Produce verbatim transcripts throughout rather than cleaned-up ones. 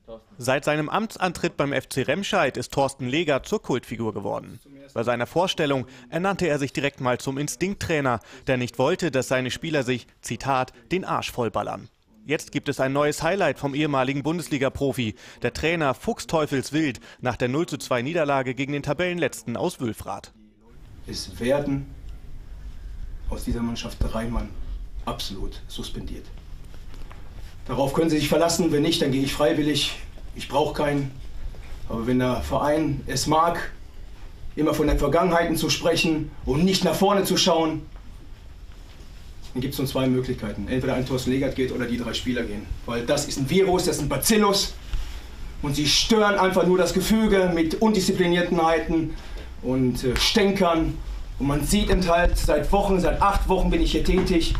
Seit seinem Amtsantritt beim F C Remscheid ist Thorsten Leger zur Kultfigur geworden. Bei seiner Vorstellung ernannte er sich direkt mal zum Instinkttrainer, der nicht wollte, dass seine Spieler sich, Zitat, den Arsch vollballern. Jetzt gibt es ein neues Highlight vom ehemaligen Bundesliga-Profi. Der Trainer fuchsteufelswild nach der null zu zwei Niederlage gegen den Tabellenletzten aus Wülfrath. Es werden aus dieser Mannschaft drei Mann absolut suspendiert. Darauf können Sie sich verlassen, wenn nicht, dann gehe ich freiwillig. Ich brauche keinen. Aber wenn der Verein es mag, immer von den Vergangenheiten zu sprechen und nicht nach vorne zu schauen, dann gibt es nur zwei Möglichkeiten. Entweder ein Thorsten Legert geht oder die drei Spieler gehen. Weil das ist ein Virus, das ist ein Bacillus. Und sie stören einfach nur das Gefüge mit Undiszipliniertheiten und äh, Stänkern. Und man sieht eben halt, seit Wochen, seit acht Wochen bin ich hier tätig.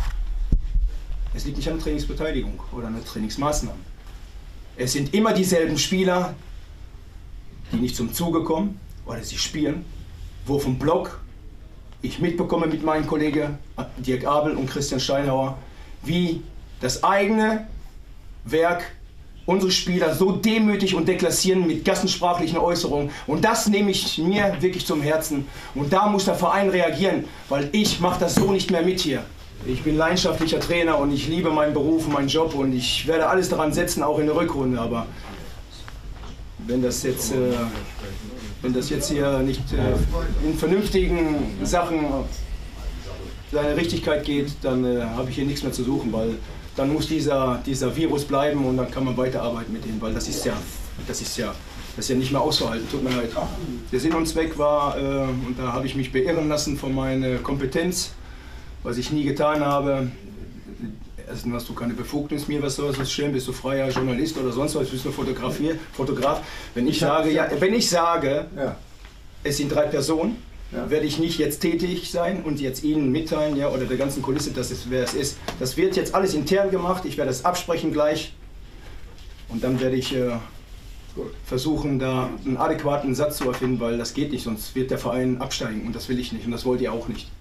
Es liegt nicht an der Trainingsbeteiligung oder an der Trainingsmaßnahmen. Es sind immer dieselben Spieler, die nicht zum Zuge kommen oder sie spielen, wo vom Block ich mitbekomme mit meinen Kollegen Dirk Abel und Christian Steinhauer, wie das eigene Werk unsere Spieler so demütig und deklassieren mit gassensprachlichen Äußerungen. Und das nehme ich mir wirklich zum Herzen. Und da muss der Verein reagieren, weil ich mache das so nicht mehr mit hier. Ich bin leidenschaftlicher Trainer und ich liebe meinen Beruf und meinen Job und ich werde alles daran setzen, auch in der Rückrunde. Aber wenn das jetzt, äh, wenn das jetzt hier nicht äh, in vernünftigen Sachen seine Richtigkeit geht, dann äh, habe ich hier nichts mehr zu suchen, weil dann muss dieser, dieser Virus bleiben und dann kann man weiterarbeiten mit ihm, weil das ist ja, das ist ja, das ist ja nicht mehr auszuhalten. Tut mir leid. Der Sinn und Zweck war, äh, und da habe ich mich beirren lassen von meiner Kompetenz, was ich nie getan habe. Erstens hast du keine Befugnis, mir was sowas zu stellen, bist du freier Journalist oder sonst was, bist du Fotografier, Fotograf. Wenn ich sage, ja, wenn ich sage, ja, es sind drei Personen, ja, werde ich nicht jetzt tätig sein und jetzt Ihnen mitteilen, ja, oder der ganzen Kulisse, dass es, wer es ist. Das wird jetzt alles intern gemacht, ich werde es absprechen gleich und dann werde ich äh, versuchen, da einen adäquaten Satz zu erfinden, weil das geht nicht, sonst wird der Verein absteigen und das will ich nicht und das wollt ihr auch nicht.